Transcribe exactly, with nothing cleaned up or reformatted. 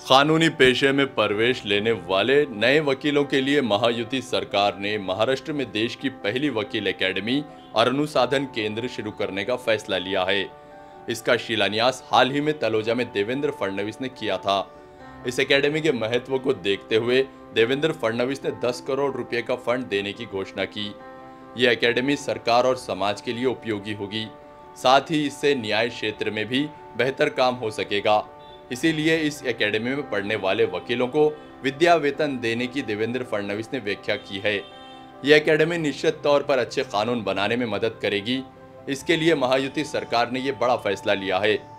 कानूनी पेशे में प्रवेश लेने वाले नए वकीलों के लिए महायुति सरकार ने महाराष्ट्र में देश की पहली वकील एकेडमी और अनुसंधान केंद्र शुरू करने का फैसला लिया है। इसका शिलान्यास हाल ही में तलोजा में देवेंद्र फडणवीस ने किया था। इस एकेडमी के महत्व को देखते हुए देवेंद्र फडणवीस ने दस करोड़ रुपए का फंड देने की घोषणा की। यह एकेडमी सरकार और समाज के लिए उपयोगी होगी, साथ ही इससे न्याय क्षेत्र में भी बेहतर काम हो सकेगा। इसीलिए इस एकेडमी में पढ़ने वाले वकीलों को विद्या वेतन देने की देवेंद्र फडणवीस ने व्याख्या की है। यह एकेडमी निश्चित तौर पर अच्छे कानून बनाने में मदद करेगी। इसके लिए महायुति सरकार ने यह बड़ा फैसला लिया है।